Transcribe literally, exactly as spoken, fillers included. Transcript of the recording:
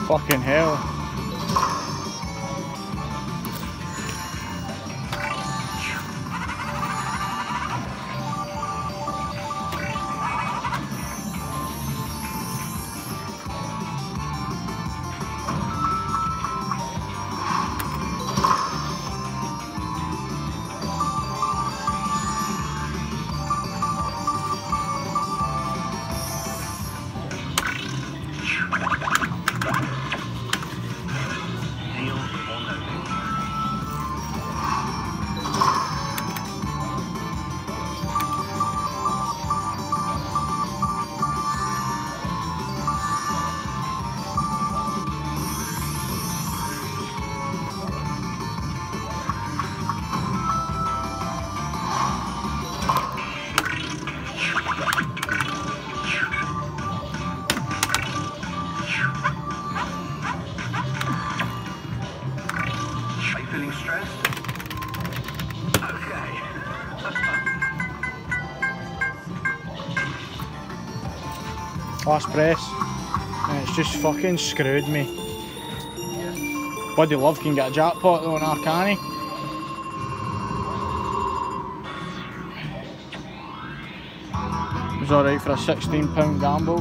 Fucking hell. Last press, and it's just fucking screwed me. Buddy Love can get a jackpot though on Arcani. It was alright for a sixteen pound gamble.